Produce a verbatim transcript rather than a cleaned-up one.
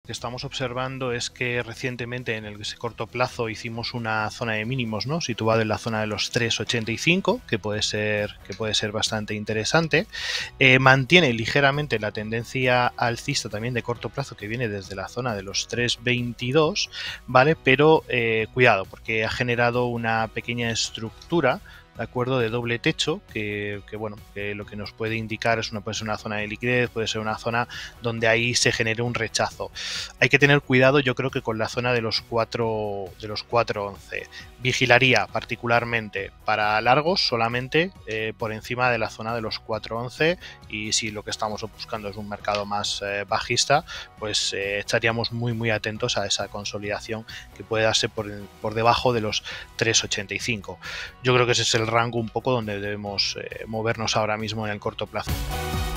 que estamos observando es que recientemente en el ese corto plazo hicimos una zona de mínimos, ¿no?, situado en la zona de los tres ochenta y cinco, que puede ser, que puede ser bastante interesante. Eh, mantiene ligeramente la tendencia alcista también de corto plazo que viene desde la zona de los tres veintidós, ¿vale? Pero eh, cuidado, porque ha generado una pequeña estructura, de acuerdo, de doble techo, que, que bueno, que lo que nos puede indicar es una, puede ser una zona de liquidez, puede ser una zona donde ahí se genere un rechazo. Hay que tener cuidado, yo creo que con la zona de los cuatro de los cuatro once. Vigilaría particularmente para largos solamente eh, por encima de la zona de los cuatro once, y si lo que estamos buscando es un mercado más eh, bajista, pues eh, estaríamos muy muy atentos a esa consolidación que puede darse por, por debajo de los tres ochenta y cinco. Yo creo que ese es el rango un poco donde debemos eh, movernos ahora mismo en el corto plazo.